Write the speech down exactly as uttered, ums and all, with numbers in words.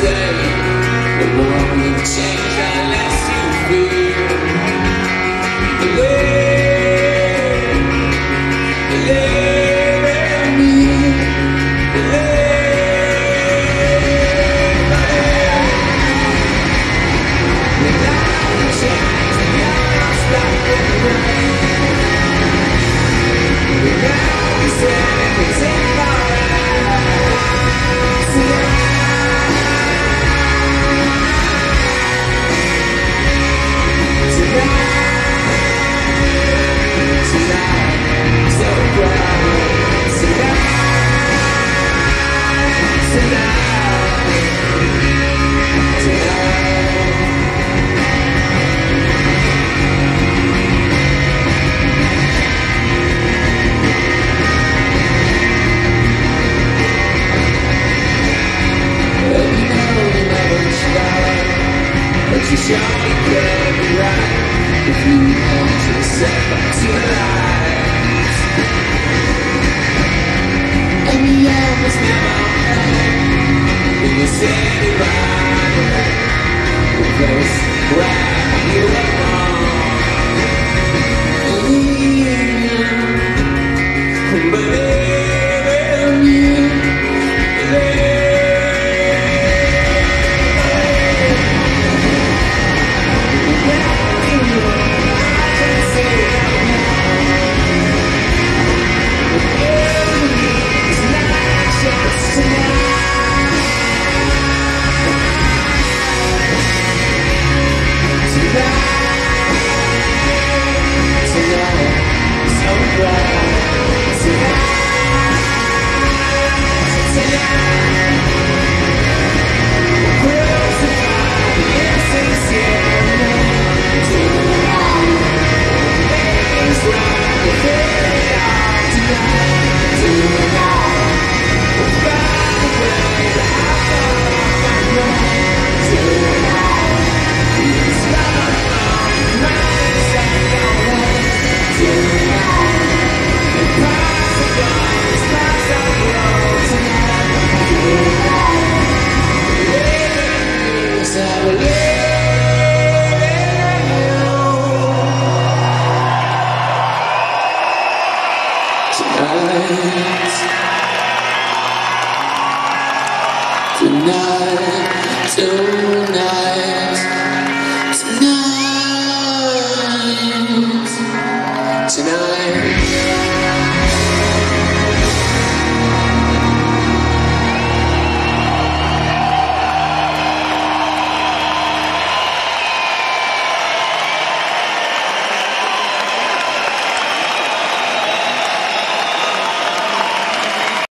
say, the more you change, the less you feel. Believe, believe in me. Believe, believe. Without a chance, you're not stopping the rain. Without a second, it's in my eyes. You surely could be right if you held yourself up to the light. And the end was never home when you said it right away. The place where you belong. Believe, believe in you. Believe. Tonight, tonight, tonight, tonight, tonight.